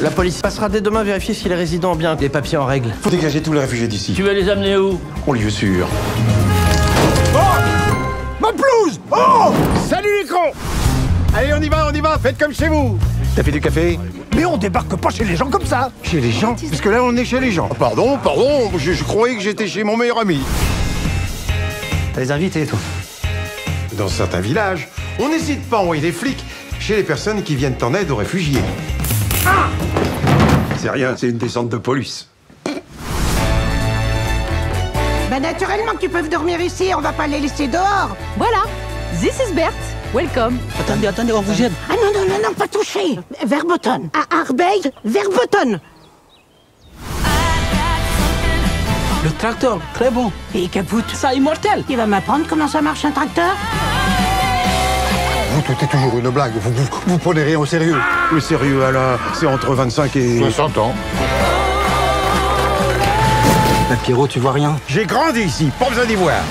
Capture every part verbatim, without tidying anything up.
La police passera dès demain vérifier si les résidents ont bien des papiers en règle. Faut dégager tous les réfugiés d'ici. Tu vas les amener où? Au lieu sûr. Oh! Ma pelouse! Oh! Salut les cons! Allez, on y va, on y va, faites comme chez vous. T'as fait du café? Mais on débarque pas chez les gens comme ça. Chez les gens? Parce que là, on est chez les gens. Pardon, pardon, je, je croyais que j'étais chez mon meilleur ami. T'as les invités, toi? Dans certains villages, on n'hésite pas à envoyer des flics chez les personnes qui viennent en aide aux réfugiés. Ah! C'est rien, c'est une descente de police. Bah naturellement qu'ils peuvent dormir ici, on va pas les laisser dehors. Voilà, this is Bert. Welcome. Attendez, attendez, on vous gêne. Ah non, non, non, non, pas toucher. Verboten. À Arbeid, Verboten. Le tracteur, très bon. Et Caput, Ça, immortel. il va m'apprendre comment ça marche un tracteur? Vous, tout est toujours une blague. Vous, vous, vous prenez rien au sérieux. Le sérieux, Alain, c'est entre vingt-cinq et... soixante ans. Bah, Pierrot, tu vois rien? J'ai grandi ici, pas besoin d'y voir.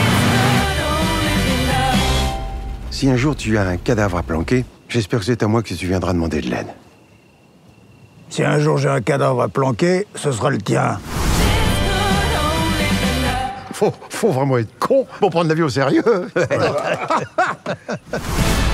Si un jour tu as un cadavre à planquer, j'espère que c'est à moi que tu viendras demander de l'aide. Si un jour j'ai un cadavre à planquer, ce sera le tien. Faut, faut vraiment être con pour prendre la vie au sérieux.